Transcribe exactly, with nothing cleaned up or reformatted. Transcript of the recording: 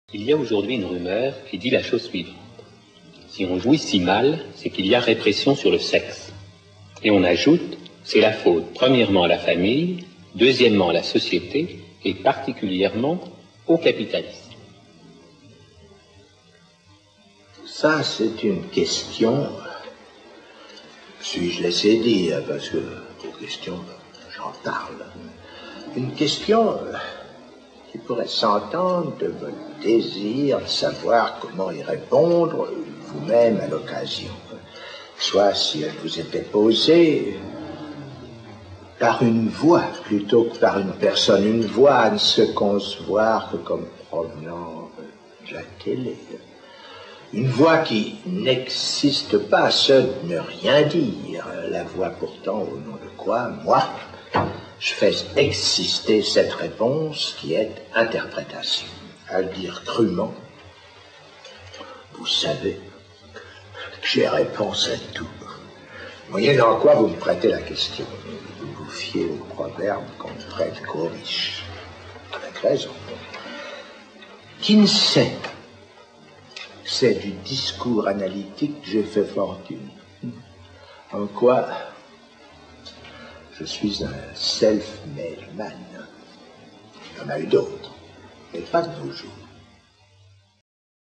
Il y a aujourd'hui une rumeur qui dit la chose suivante. Si on jouit si mal, c'est qu'il y a répression sur le sexe. Et on ajoute, c'est la faute premièrement à la famille, deuxièmement à la société et particulièrement au capitalisme. Ça, c'est une question, suis-je laissé dire, parce que pour question, j'en parle. Une question qui pourrait s'entendre de votre désir de savoir comment y répondre vous-même à l'occasion. Soit si elle vous était posée par une voix plutôt que par une personne. Une voix ne se concevoir que comme provenant de la télé. Une voix qui n'existe pas, ce ne rien dire. La voix pourtant au nom de quoi, moi, je fais exister cette réponse qui est interprétation. À le dire crûment, vous savez que j'ai réponse à tout. Moyennant quoi vous me prêtez la question. Vous vous fiez au proverbe qu'on ne prête qu'aux riches. Avec raison. Qui ne sait, c'est du discours analytique que j'ai fait fortune. En quoi je suis un self-made man. Il y en a eu d'autres, mais pas de nos jours.